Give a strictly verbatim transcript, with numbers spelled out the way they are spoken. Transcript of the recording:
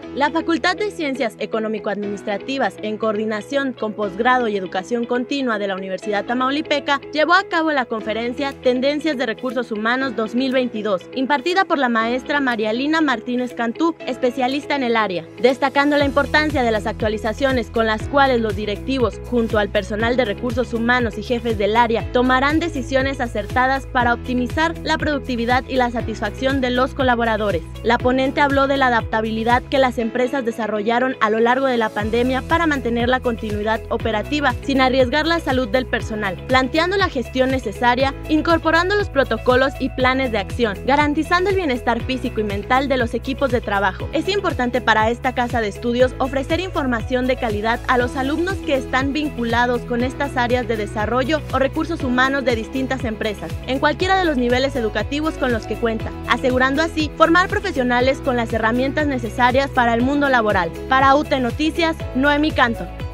La Facultad de Ciencias Económico-Administrativas, en coordinación con Posgrado y Educación Continua de la Universidad Tamaulipeca, llevó a cabo la conferencia Tendencias de Recursos Humanos dos mil veintidós, impartida por la maestra Marialina Martínez Cantú, especialista en el área, destacando la importancia de las actualizaciones con las cuales los directivos, junto al personal de recursos humanos y jefes del área, tomarán decisiones acertadas para optimizar la productividad y la satisfacción de los colaboradores. La ponente habló de la adaptabilidad que las empresas desarrollaron a lo largo de la pandemia para mantener la continuidad operativa sin arriesgar la salud del personal, planteando la gestión necesaria, incorporando los protocolos y planes de acción, garantizando el bienestar físico y mental de los equipos de trabajo. Es importante para esta casa de estudios ofrecer información de calidad a los alumnos que están vinculados con estas áreas de desarrollo o recursos humanos de distintas empresas, en cualquiera de los niveles educativos con los que cuenta, asegurando así formar profesionales con las herramientas necesarias para el mundo laboral. Para U T Noticias, Noemí Canto.